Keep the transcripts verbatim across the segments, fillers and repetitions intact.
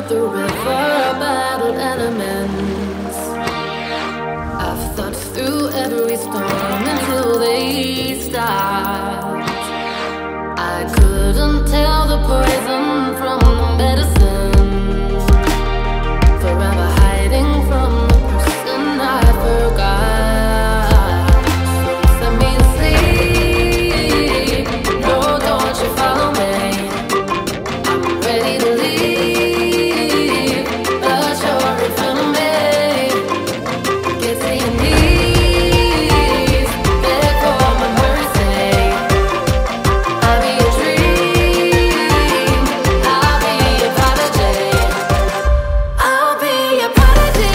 rode the river, battled elements. I've thought through every storm until they stopped. I couldn't tell the poison from the medicine, forever hiding from the person I forgot. So send me to sleep, no, don't you follow me. I'm ready to leave, but you're in front of me. Get to your knees, beg for my mercy. I'll be a dream, I'll be a prodigy. I'll be a prodigy.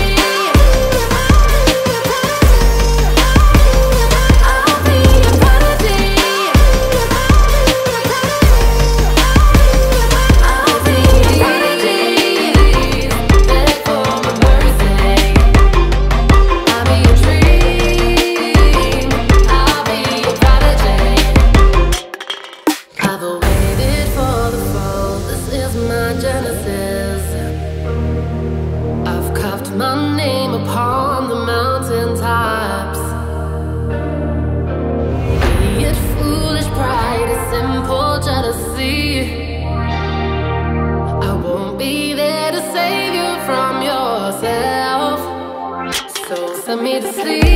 I'll be a prodigy. I'll be a prodigy. Beg for my mercy. I'll be a dream, I'll be a prodigy. I've waited for the fall, this is my genesis. I've carved my name upon the mountaintops. Be it foolish pride, it's simple jealousy. I won't be there to save you from yourself. So send me to sleep.